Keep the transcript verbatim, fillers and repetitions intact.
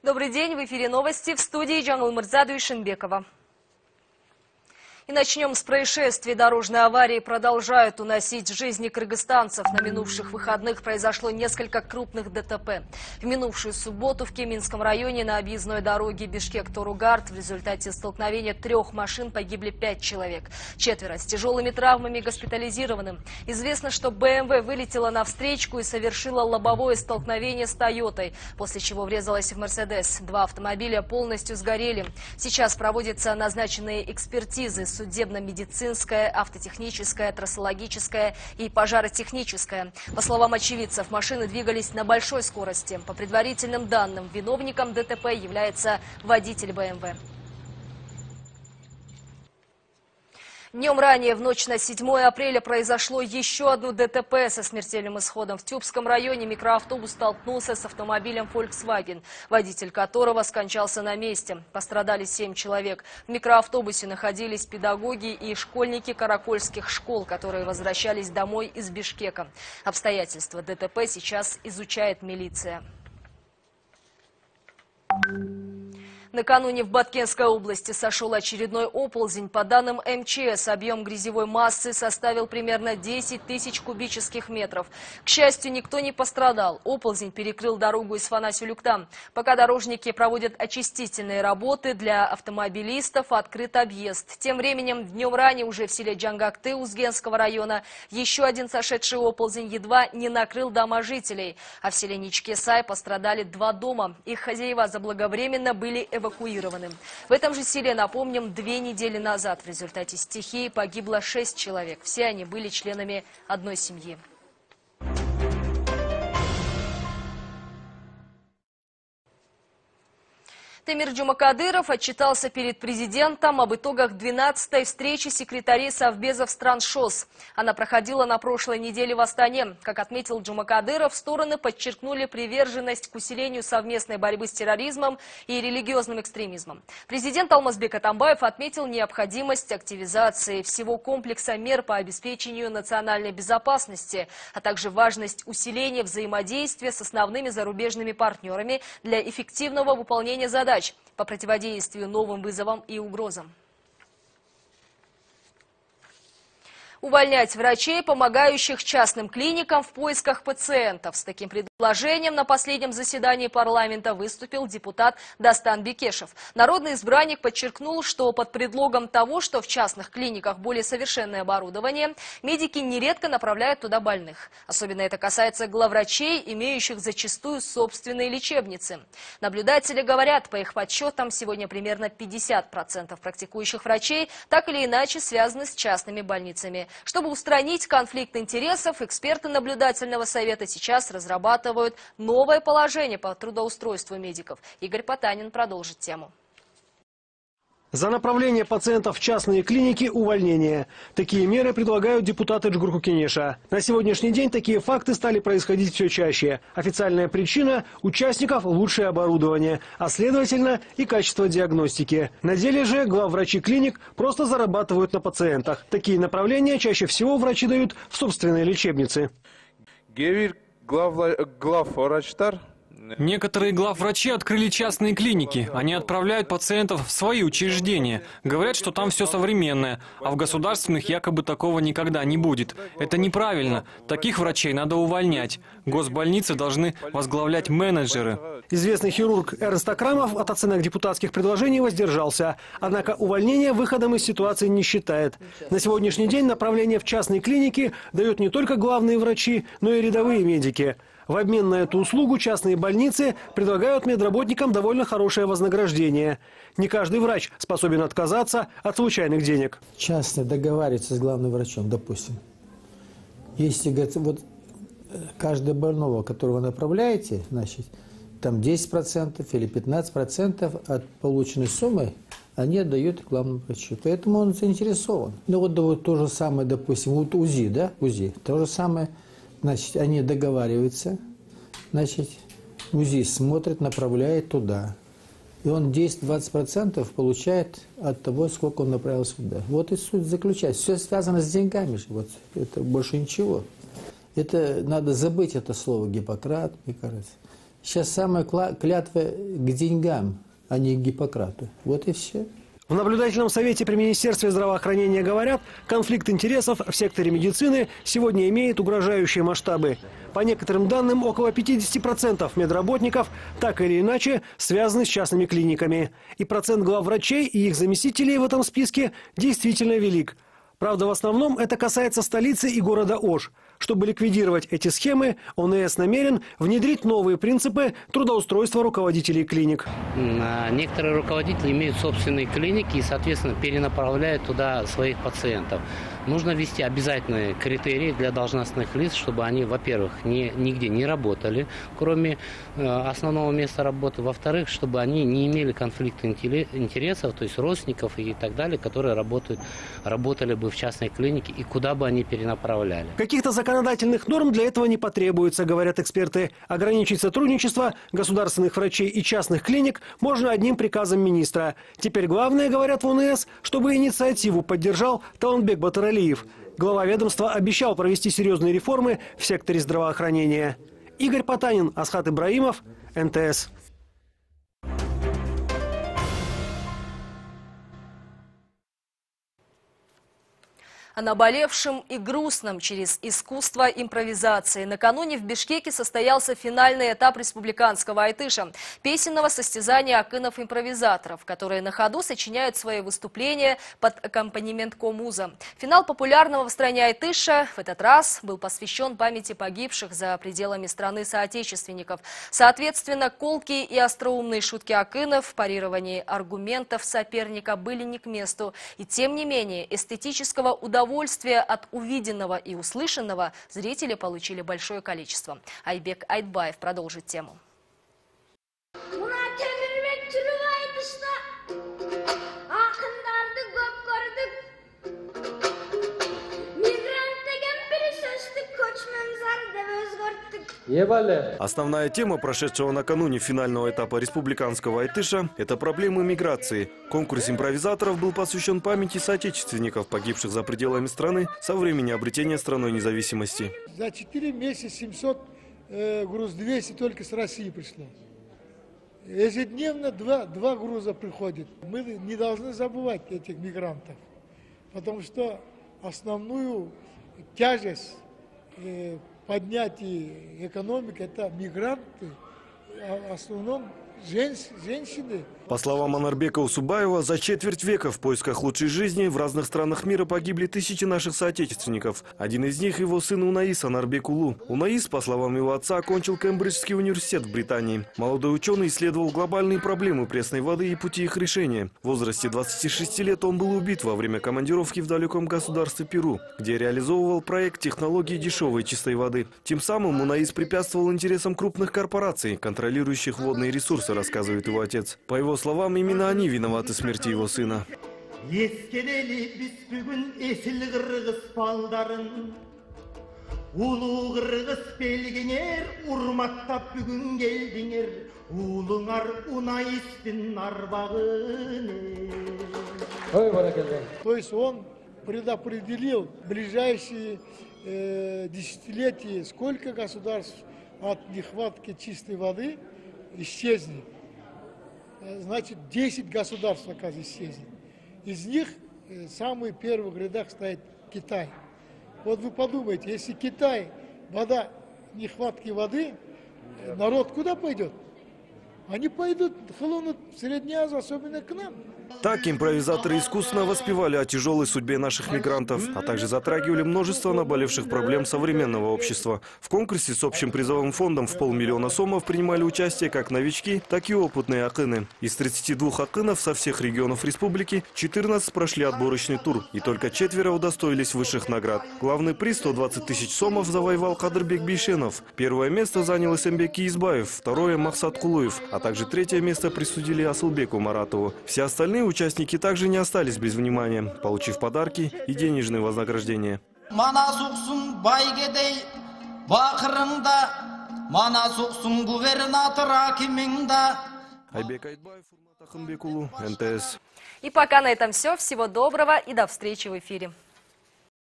Добрый день, в эфире новости, в студии Джангул Мырзаду и Шинбекова. И начнем с происшествий. Дорожные аварии продолжают уносить жизни кыргызстанцев. На минувших выходных произошло несколько крупных ДТП. В минувшую субботу в Кеминском районе на объездной дороге Бишкек-Торугард в результате столкновения трех машин погибли пять человек. Четверо с тяжелыми травмами госпитализированы. Известно, что БМВ вылетела на встречку и совершила лобовое столкновение с Тойотой, после чего врезалась в Мерседес. Два автомобиля полностью сгорели. Сейчас проводятся назначенные экспертизы: судебно-медицинская, автотехническая, трассологическая и пожаротехническая. По словам очевидцев, машины двигались на большой скорости. По предварительным данным, виновником ДТП является водитель БМВ. Днем ранее, в ночь на седьмое апреля, произошло еще одно ДТП со смертельным исходом. В Тюбском районе микроавтобус столкнулся с автомобилем Volkswagen, водитель которого скончался на месте. Пострадали семь человек. В микроавтобусе находились педагоги и школьники каракольских школ, которые возвращались домой из Бишкека. Обстоятельства ДТП сейчас изучает милиция. Накануне в Баткенской области сошел очередной оползень. По данным эм че эс, объем грязевой массы составил примерно десять тысяч кубических метров. К счастью, никто не пострадал. Оползень перекрыл дорогу из Фана-Сюлюктан. Пока дорожники проводят очистительные работы, для автомобилистов открыт объезд. Тем временем, днем ранее уже в селе Джангакты Узгенского района еще один сошедший оползень едва не накрыл дома жителей. А в селе Ничкесай пострадали два дома. Их хозяева заблаговременно были эвакуированы. эвакуированы. В этом же селе, напомним, две недели назад в результате стихии погибло шесть человек. Все они были членами одной семьи. Темир Джумакадыров отчитался перед президентом об итогах двенадцатой встречи секретарей совбезов стран ШОС. Она проходила на прошлой неделе в Астане. Как отметил Джумакадыров, стороны подчеркнули приверженность к усилению совместной борьбы с терроризмом и религиозным экстремизмом. Президент Алмазбек Атамбаев отметил необходимость активизации всего комплекса мер по обеспечению национальной безопасности, а также важность усиления взаимодействия с основными зарубежными партнерами для эффективного выполнения задач по противодействию новым вызовам и угрозам. Увольнять врачей, помогающих частным клиникам в поисках пациентов. С таким предложением на последнем заседании парламента выступил депутат Дастан Бекешев. Народный избранник подчеркнул, что под предлогом того, что в частных клиниках более совершенное оборудование, медики нередко направляют туда больных. Особенно это касается главврачей, имеющих зачастую собственные лечебницы. Наблюдатели говорят, по их подсчетам, сегодня примерно пятьдесят процентов практикующих врачей так или иначе связаны с частными больницами. Чтобы устранить конфликт интересов, эксперты наблюдательного совета сейчас разрабатывают новое положение по трудоустройству медиков. Игорь Потанин продолжит тему. За направление пациентов в частные клиники увольнение. Такие меры предлагают депутаты Джгурку Кенеша. На сегодняшний день такие факты стали происходить все чаще. Официальная причина – участников лучшее оборудование, а следовательно и качество диагностики. На деле же главврачи клиник просто зарабатывают на пациентах. Такие направления чаще всего врачи дают в собственные лечебницы. Гевир главврачтар. Некоторые главврачи открыли частные клиники. Они отправляют пациентов в свои учреждения. Говорят, что там все современное, а в государственных якобы такого никогда не будет. Это неправильно. Таких врачей надо увольнять. Госбольницы должны возглавлять менеджеры. Известный хирург Эрнст Акрамов от оценок депутатских предложений воздержался. Однако увольнение выходом из ситуации не считает. На сегодняшний день направление в частные клиники дают не только главные врачи, но и рядовые медики. В обмен на эту услугу частные больницы предлагают медработникам довольно хорошее вознаграждение. Не каждый врач способен отказаться от случайных денег. Частно договариваться с главным врачом, допустим. Если вот каждого больного, которого вы направляете, значит, там десять процентов или пятнадцать процентов от полученной суммы они отдают главному врачу. Поэтому он заинтересован. Ну вот, вот то же самое, допустим, вот УЗИ, да, УЗИ, то же самое. Значит, они договариваются, значит, УЗИ смотрит, направляет туда. И он десять-двадцать процентов получает от того, сколько он направил сюда. Вот и суть заключается. Все связано с деньгами же. Вот. Это больше ничего. Это надо забыть это слово Гиппократ, мне кажется. Сейчас самая клятва к деньгам, а не к Гиппократу. Вот и все. В наблюдательном совете при Министерстве здравоохранения говорят, конфликт интересов в секторе медицины сегодня имеет угрожающие масштабы. По некоторым данным, около пятидесяти процентов медработников так или иначе связаны с частными клиниками. И процент главврачей и их заместителей в этом списке действительно велик. Правда, в основном это касается столицы и города Ош. Чтобы ликвидировать эти схемы, О Н С намерен внедрить новые принципы трудоустройства руководителей клиник. Некоторые руководители имеют собственные клиники и, соответственно, перенаправляют туда своих пациентов. Нужно ввести обязательные критерии для должностных лиц, чтобы они, во-первых, ни, нигде не работали, кроме э, основного места работы. Во-вторых, чтобы они не имели конфликта интересов, то есть родственников и так далее, которые работают, работали бы в частной клинике и куда бы они перенаправляли. Каких-то законодательных норм для этого не потребуется, говорят эксперты. Ограничить сотрудничество государственных врачей и частных клиник можно одним приказом министра. Теперь главное, говорят в О Н С, чтобы инициативу поддержал Талантбек Батыралиев. Глава ведомства обещал провести серьезные реформы в секторе здравоохранения. Игорь Потанин, Асхат Ибраимов, Эн Тэ Эс. О наболевшем и грустном через искусство импровизации. Накануне в Бишкеке состоялся финальный этап республиканского айтыша – песенного состязания акынов-импровизаторов, которые на ходу сочиняют свои выступления под аккомпанемент комуза. Финал популярного в стране айтыша в этот раз был посвящен памяти погибших за пределами страны соотечественников. Соответственно, колкие и остроумные шутки акынов в парировании аргументов соперника были не к месту. И тем не менее, эстетического удовольствия Удовольствие от увиденного и услышанного зрители получили большое количество. Айбек Айтбаев продолжит тему. Основная тема прошедшего накануне финального этапа республиканского айтыша – это проблемы миграции. Конкурс импровизаторов был посвящен памяти соотечественников, погибших за пределами страны со времени обретения страной независимости. За четыре месяца семьсот, э, груз двести только с России пришло. Ежедневно два, два груза приходят. Мы не должны забывать этих мигрантов, потому что основную тяжесть э, поднятия экономики – это мигранты, а в основном женщины. По словам Анарбека Усубаева, за четверть века в поисках лучшей жизни в разных странах мира погибли тысячи наших соотечественников. Один из них – его сын Унаис Анарбек Улу. Унаис, по словам его отца, окончил Кембриджский университет в Британии. Молодой ученый исследовал глобальные проблемы пресной воды и пути их решения. В возрасте двадцати шести лет он был убит во время командировки в далеком государстве Перу, где реализовывал проект технологии дешевой чистой воды. Тем самым Унаис препятствовал интересам крупных корпораций, контролирующих водные ресурсы, рассказывает его отец. По его словам, именно они виноваты в смерти его сына. То есть он предопределил в ближайшие э, десятилетия, сколько государств от нехватки чистой воды исчезнет. Значит, десять государств, оказывается, исчезнет. Из них в самых первых рядах стоит Китай. Вот вы подумайте, если Китай, вода, нехватки воды, народ куда пойдет? Они пойдут, хлынут в Среднюю Азию, особенно к нам. Так импровизаторы искусственно воспевали о тяжелой судьбе наших мигрантов, а также затрагивали множество наболевших проблем современного общества. В конкурсе с общим призовым фондом в полмиллиона сомов принимали участие как новички, так и опытные акыны. Из тридцати двух акынов со всех регионов республики четырнадцать прошли отборочный тур, и только четверо удостоились высших наград. Главный приз сто двадцать тысяч сомов завоевал Кадырбек Бейшенов. Первое место занял Эсембек Избаев, второе – Махсат Кулуев, а также третье место присудили Асылбеку Маратову. Все остальные участники также не остались без внимания, получив подарки и денежные вознаграждения. Айбек Айтбаев, Урмат Ахынбекулу, Эн Тэ Эс. И пока на этом все. Всего доброго и до встречи в эфире.